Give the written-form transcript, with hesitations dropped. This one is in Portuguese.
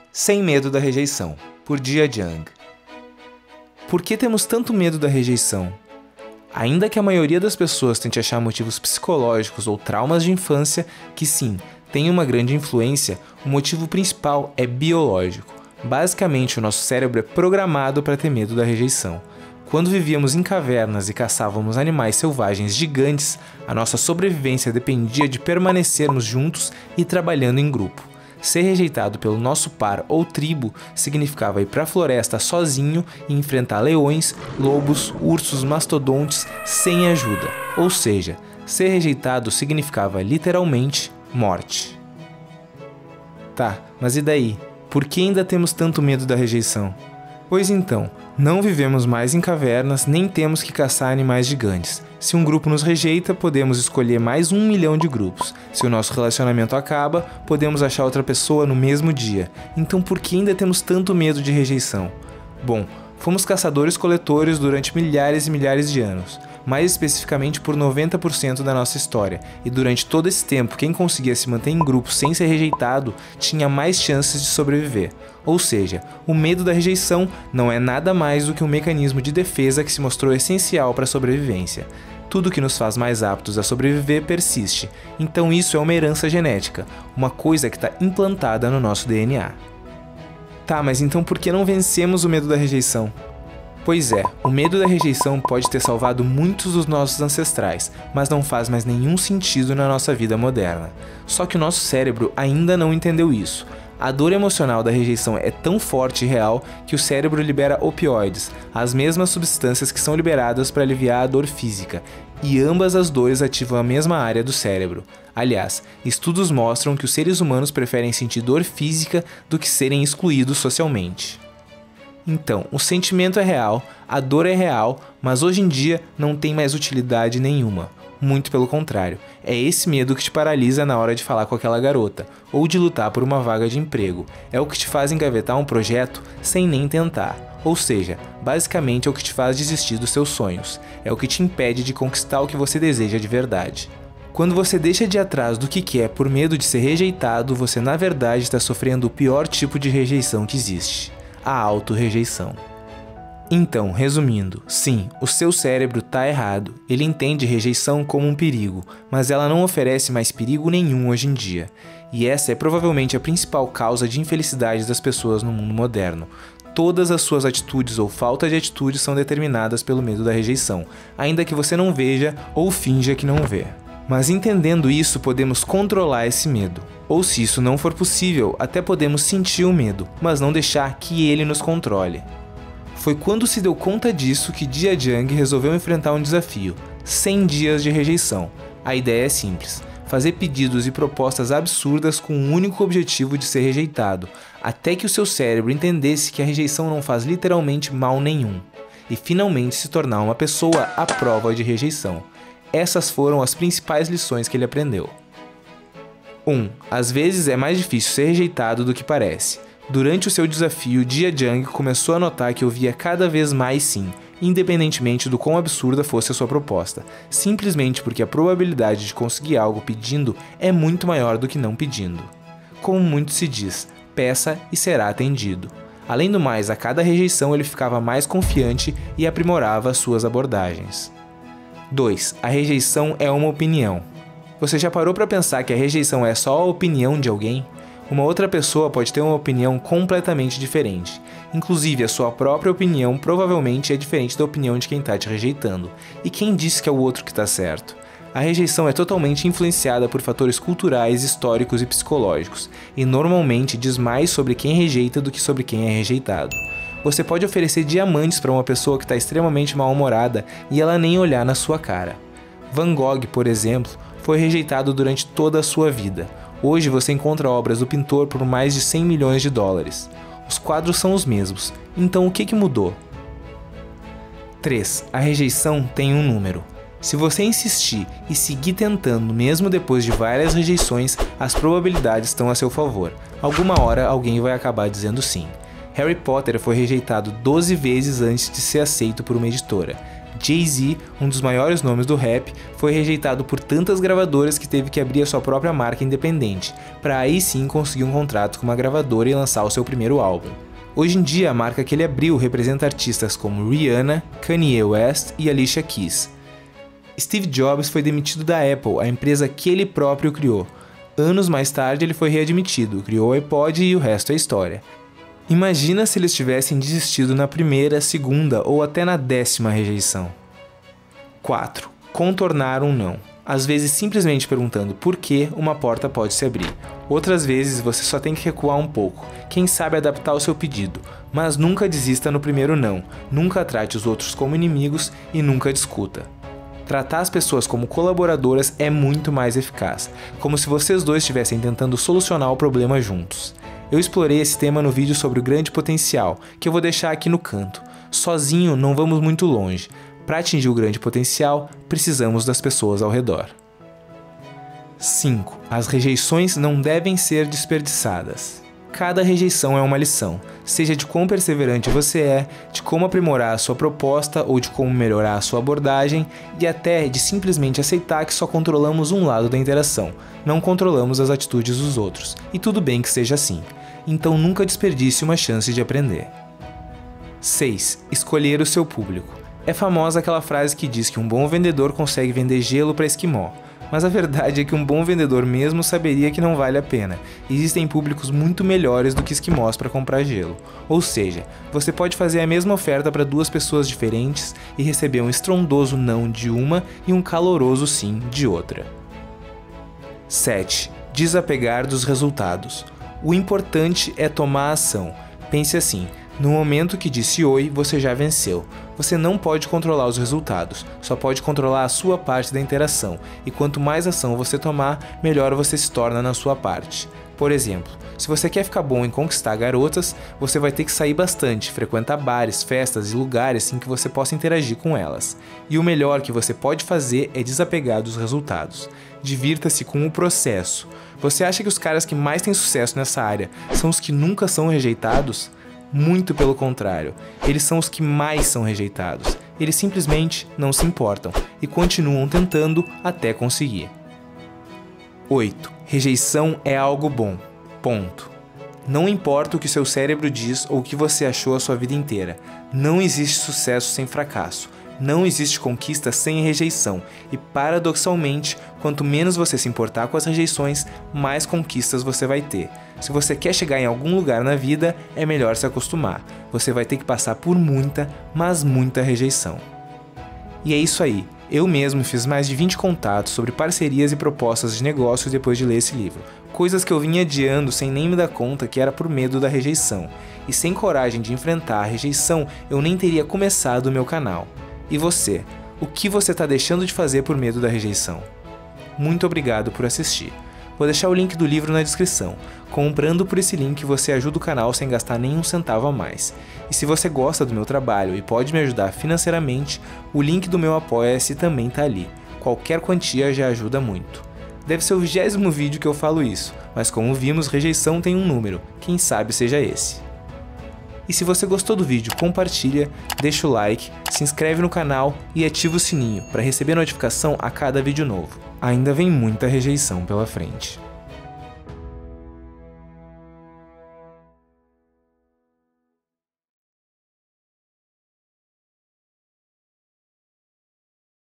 Sem medo da rejeição, por Jia Jiang. Por que temos tanto medo da rejeição? Ainda que a maioria das pessoas tente achar motivos psicológicos ou traumas de infância, que sim, tem uma grande influência, o motivo principal é biológico. Basicamente, o nosso cérebro é programado para ter medo da rejeição. Quando vivíamos em cavernas e caçávamos animais selvagens gigantes, a nossa sobrevivência dependia de permanecermos juntos e trabalhando em grupo. Ser rejeitado pelo nosso par ou tribo significava ir para a floresta sozinho e enfrentar leões, lobos, ursos, mastodontes sem ajuda. Ou seja, ser rejeitado significava literalmente morte. Tá, mas e daí? Por que ainda temos tanto medo da rejeição? Pois então, não vivemos mais em cavernas, nem temos que caçar animais gigantes. Se um grupo nos rejeita, podemos escolher mais 1 milhão de grupos. Se o nosso relacionamento acaba, podemos achar outra pessoa no mesmo dia. Então por que ainda temos tanto medo de rejeição? Bom, fomos caçadores-coletores durante milhares e milhares de anos. Mais especificamente por 90% da nossa história, e durante todo esse tempo quem conseguia se manter em grupo sem ser rejeitado tinha mais chances de sobreviver. Ou seja, o medo da rejeição não é nada mais do que um mecanismo de defesa que se mostrou essencial para a sobrevivência. Tudo que nos faz mais aptos a sobreviver persiste, então isso é uma herança genética, uma coisa que está implantada no nosso DNA. Tá, mas então por que não vencemos o medo da rejeição? Pois é, o medo da rejeição pode ter salvado muitos dos nossos ancestrais, mas não faz mais nenhum sentido na nossa vida moderna. Só que o nosso cérebro ainda não entendeu isso. A dor emocional da rejeição é tão forte e real que o cérebro libera opioides, as mesmas substâncias que são liberadas para aliviar a dor física, e ambas as dores ativam a mesma área do cérebro. Aliás, estudos mostram que os seres humanos preferem sentir dor física do que serem excluídos socialmente. Então, o sentimento é real, a dor é real, mas hoje em dia não tem mais utilidade nenhuma. Muito pelo contrário, é esse medo que te paralisa na hora de falar com aquela garota, ou de lutar por uma vaga de emprego. É o que te faz engavetar um projeto sem nem tentar. Ou seja, basicamente é o que te faz desistir dos seus sonhos. É o que te impede de conquistar o que você deseja de verdade. Quando você deixa de ir atrás do que quer por medo de ser rejeitado, você na verdade está sofrendo o pior tipo de rejeição que existe. A auto-rejeição. Então, resumindo, sim, o seu cérebro está errado. Ele entende rejeição como um perigo, mas ela não oferece mais perigo nenhum hoje em dia. E essa é provavelmente a principal causa de infelicidade das pessoas no mundo moderno. Todas as suas atitudes ou falta de atitude são determinadas pelo medo da rejeição, ainda que você não veja ou finja que não vê. Mas entendendo isso, podemos controlar esse medo. Ou se isso não for possível, até podemos sentir o medo, mas não deixar que ele nos controle. Foi quando se deu conta disso que Jia Jiang resolveu enfrentar um desafio: 100 dias de rejeição. A ideia é simples: fazer pedidos e propostas absurdas com o único objetivo de ser rejeitado, até que o seu cérebro entendesse que a rejeição não faz literalmente mal nenhum, e finalmente se tornar uma pessoa à prova de rejeição. Essas foram as principais lições que ele aprendeu. 1. Às vezes é mais difícil ser rejeitado do que parece. Durante o seu desafio, Jia Jiang começou a notar que ouvia cada vez mais sim, independentemente do quão absurda fosse a sua proposta, simplesmente porque a probabilidade de conseguir algo pedindo é muito maior do que não pedindo. Como muito se diz, peça e será atendido. Além do mais, a cada rejeição ele ficava mais confiante e aprimorava suas abordagens. 2. A rejeição é uma opinião. Você já parou para pensar que a rejeição é só a opinião de alguém? Uma outra pessoa pode ter uma opinião completamente diferente. Inclusive, a sua própria opinião provavelmente é diferente da opinião de quem está te rejeitando. E quem disse que é o outro que está certo? A rejeição é totalmente influenciada por fatores culturais, históricos e psicológicos, e normalmente diz mais sobre quem rejeita do que sobre quem é rejeitado. Você pode oferecer diamantes para uma pessoa que está extremamente mal-humorada e ela nem olhar na sua cara. Van Gogh, por exemplo, foi rejeitado durante toda a sua vida. Hoje você encontra obras do pintor por mais de 100 milhões de dólares. Os quadros são os mesmos, então o que mudou? 3. A rejeição tem um número. Se você insistir e seguir tentando mesmo depois de várias rejeições, as probabilidades estão a seu favor. Alguma hora alguém vai acabar dizendo sim. Harry Potter foi rejeitado 12 vezes antes de ser aceito por uma editora. Jay-Z, um dos maiores nomes do rap, foi rejeitado por tantas gravadoras que teve que abrir a sua própria marca independente, para aí sim conseguir um contrato com uma gravadora e lançar o seu primeiro álbum. Hoje em dia, a marca que ele abriu representa artistas como Rihanna, Kanye West e Alicia Keys. Steve Jobs foi demitido da Apple, a empresa que ele próprio criou. Anos mais tarde, ele foi readmitido, criou o iPod e o resto é história. Imagina se eles tivessem desistido na primeira, segunda ou até na 10ª rejeição. 4. Contornar um não. Às vezes simplesmente perguntando por que uma porta pode se abrir. Outras vezes você só tem que recuar um pouco, quem sabe adaptar o seu pedido, mas nunca desista no primeiro não, nunca trate os outros como inimigos e nunca discuta. Tratar as pessoas como colaboradoras é muito mais eficaz, como se vocês dois estivessem tentando solucionar o problema juntos. Eu explorei esse tema no vídeo sobre o grande potencial, que eu vou deixar aqui no canto. Sozinho não vamos muito longe. Para atingir o grande potencial, precisamos das pessoas ao redor. 5. As rejeições não devem ser desperdiçadas. Cada rejeição é uma lição, seja de quão perseverante você é, de como aprimorar a sua proposta ou de como melhorar a sua abordagem e até de simplesmente aceitar que só controlamos um lado da interação, não controlamos as atitudes dos outros, e tudo bem que seja assim. Então nunca desperdice uma chance de aprender. 6. Escolher o seu público. É famosa aquela frase que diz que um bom vendedor consegue vender gelo para esquimó, mas a verdade é que um bom vendedor mesmo saberia que não vale a pena. Existem públicos muito melhores do que esquimós para comprar gelo. Ou seja, você pode fazer a mesma oferta para duas pessoas diferentes e receber um estrondoso não de uma e um caloroso sim de outra. 7. Desapegar dos resultados. O importante é tomar ação. Pense assim, no momento que disse oi, você já venceu. Você não pode controlar os resultados, só pode controlar a sua parte da interação, e quanto mais ação você tomar, melhor você se torna na sua parte. Por exemplo, se você quer ficar bom em conquistar garotas, você vai ter que sair bastante, frequentar bares, festas e lugares em que você possa interagir com elas. E o melhor que você pode fazer é desapegar dos resultados. Divirta-se com o processo. Você acha que os caras que mais têm sucesso nessa área são os que nunca são rejeitados? Muito pelo contrário, eles são os que mais são rejeitados. Eles simplesmente não se importam e continuam tentando até conseguir. 8. Rejeição é algo bom. Ponto. Não importa o que seu cérebro diz ou o que você achou a sua vida inteira. Não existe sucesso sem fracasso. Não existe conquista sem rejeição. E paradoxalmente, quanto menos você se importar com as rejeições, mais conquistas você vai ter. Se você quer chegar em algum lugar na vida, é melhor se acostumar. Você vai ter que passar por muita, mas muita rejeição. E é isso aí. Eu mesmo fiz mais de 20 contatos sobre parcerias e propostas de negócios depois de ler esse livro. Coisas que eu vinha adiando sem nem me dar conta que era por medo da rejeição. E sem coragem de enfrentar a rejeição, eu nem teria começado o meu canal. E você? O que você está deixando de fazer por medo da rejeição? Muito obrigado por assistir. Vou deixar o link do livro na descrição. Comprando por esse link você ajuda o canal sem gastar nenhum centavo a mais. E se você gosta do meu trabalho e pode me ajudar financeiramente, o link do meu Apoia-se também está ali. Qualquer quantia já ajuda muito. Deve ser o 20º vídeo que eu falo isso, mas como vimos, rejeição tem um número. Quem sabe seja esse. E se você gostou do vídeo, compartilha, deixa o like, se inscreve no canal e ativa o sininho para receber notificação a cada vídeo novo. Ainda vem muita rejeição pela frente.